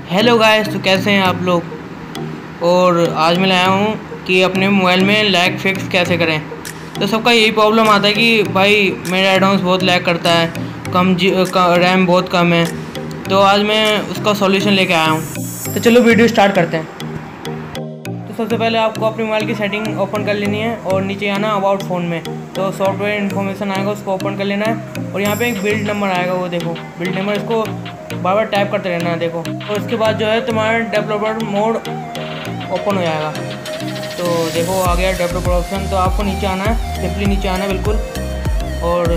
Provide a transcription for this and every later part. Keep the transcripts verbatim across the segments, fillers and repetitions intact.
Hello guys, तो कैसे हैं आप लोग। और आज मैं लाया हूँ कि अपने मोबाइल में लैग फिक्स कैसे करें। तो सबका यही प्रॉब्लम आता है कि भाई मेरा एडवांस बहुत लैग करता है, कम जी रैम बहुत कम है। तो आज मैं उसका सॉल्यूशन लेके आया हूँ। तो चलो वीडियो स्टार्ट करते हैं। तो सबसे पहले आपको अपने मोबाइल की सेटिंग ओपन कर लेनी है और नीचे आना अबाउट फ़ोन में। तो सॉफ्टवेयर इन्फॉर्मेशन आएगा, उसको ओपन कर लेना है और यहाँ पे एक बिल्ड नंबर आएगा, वो देखो बिल्ड नंबर, इसको बार बार टैप करते रहना है देखो। और उसके बाद जो है तुम्हारा डेवलपर मोड ओपन हो जाएगा। तो देखो आ गया डेवलपर ऑप्शन। तो आपको नीचे आना है, सिंपली नीचे आना है बिल्कुल। और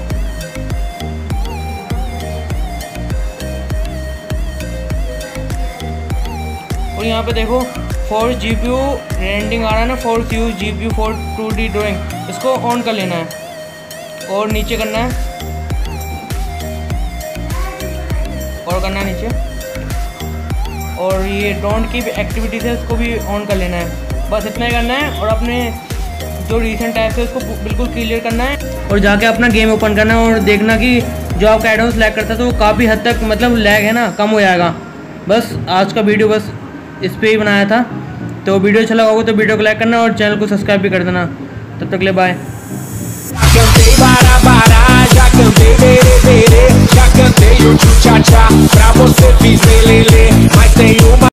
और यहाँ पे देखो for G P U rendering आ रहा है ना, for G P U for two D drawing, इसको ऑन कर लेना है और नीचे करना है और करना है नीचे। और ये डोंट कीप एक्टिविटीज है, इसको भी ऑन कर लेना है। बस इतना ही करना है और अपने जो रिसेंट टैब्स है उसको बिल्कुल क्लियर करना है और जाके अपना गेम ओपन करना है और देखना कि जो आपका एडवांस लैग करता है तो वो काफ़ी हद तक मतलब लैग है ना कम हो जाएगा। बस आज का वीडियो बस इस पे ही बनाया था। तो वीडियो अच्छा लगा होगा तो वीडियो को लाइक करना और चैनल को सब्सक्राइब भी कर देना। तब तक ले bye. Já cantei berê berê, já cantei o tchu-tcha-tcha. Pra você fiz lelele, mas tem uma